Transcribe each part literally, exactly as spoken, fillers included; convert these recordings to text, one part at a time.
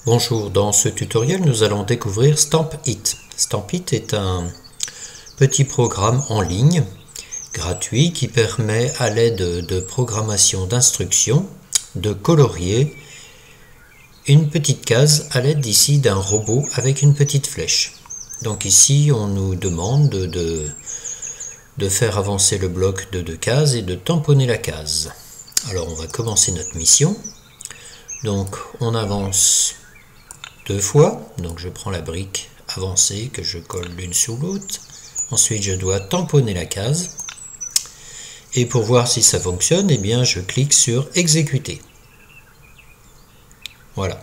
Bonjour, dans ce tutoriel nous allons découvrir StampIt. StampIt est un petit programme en ligne gratuit qui permet à l'aide de programmation d'instructions de colorier une petite case à l'aide ici d'un robot avec une petite flèche. Donc ici on nous demande de, de faire avancer le bloc de deux cases et de tamponner la case. Alors on va commencer notre mission. Donc on avance deux fois, donc je prends la brique avancée que je colle l'une sous l'autre. Ensuite je dois tamponner la case. Et pour voir si ça fonctionne, eh bien je clique sur exécuter. Voilà.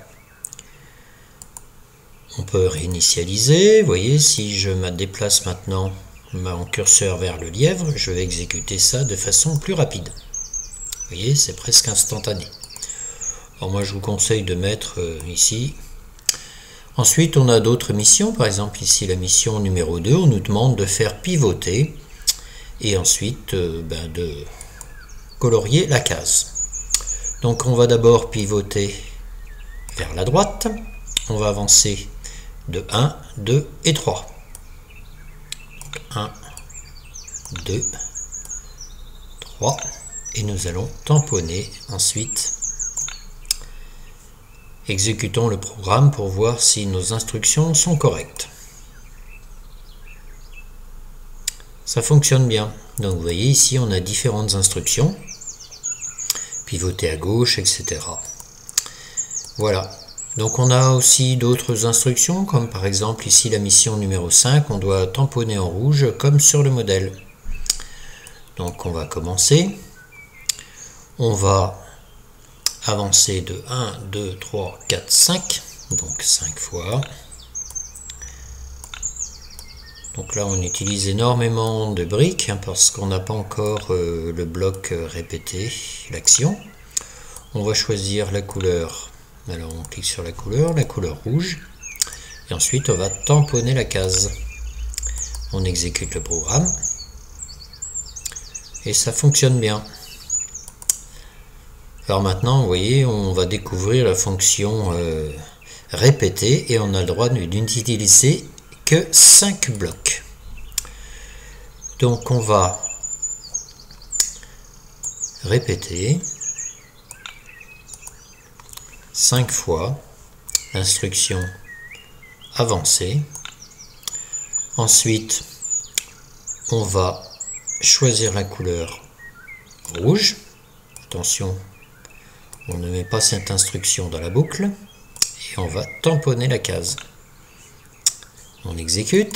On peut réinitialiser. Vous voyez, si je me déplace maintenant mon curseur vers le lièvre, je vais exécuter ça de façon plus rapide. Vous voyez, c'est presque instantané. Alors moi je vous conseille de mettre euh, ici. Ensuite on a d'autres missions, par exemple ici la mission numéro deux, on nous demande de faire pivoter et ensuite euh, ben, de colorier la case. Donc on va d'abord pivoter vers la droite, on va avancer de un, deux et trois. un, deux, trois et nous allons tamponner ensuite. Exécutons le programme pour voir si nos instructions sont correctes. Ça fonctionne bien. Donc vous voyez ici on a différentes instructions. Pivoter à gauche, et cetera. Voilà. Donc on a aussi d'autres instructions comme par exemple ici la mission numéro cinq. On doit tamponner en rouge comme sur le modèle. Donc on va commencer. On va avancer de un, deux, trois, quatre, cinq, donc cinq fois. Donc là on utilise énormément de briques hein, parce qu'on n'a pas encore euh, le bloc euh, répété, l'action. On va choisir la couleur, alors on clique sur la couleur, la couleur rouge, et ensuite on va tamponner la case. On exécute le programme, et ça fonctionne bien. Alors maintenant, vous voyez, on va découvrir la fonction euh, répéter et on a le droit d'utiliser que cinq blocs. Donc on va répéter cinq fois l'instruction avancer. Ensuite, on va choisir la couleur rouge. Attention, on ne met pas cette instruction dans la boucle et on va tamponner la case. On exécute.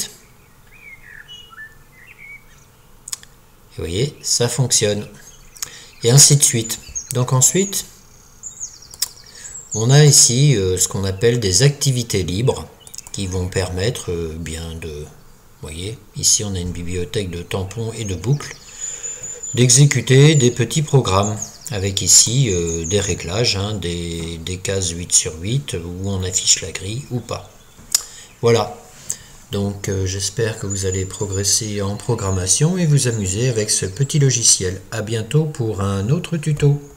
Et vous voyez, ça fonctionne. Et ainsi de suite. Donc ensuite, on a ici euh, ce qu'on appelle des activités libres qui vont permettre euh, bien de... Vous voyez, ici on a une bibliothèque de tampons et de boucles, d'exécuter des petits programmes. Avec ici euh, des réglages, hein, des, des cases huit sur huit où on affiche la grille ou pas. Voilà, donc euh, j'espère que vous allez progresser en programmation et vous amuser avec ce petit logiciel. À bientôt pour un autre tuto.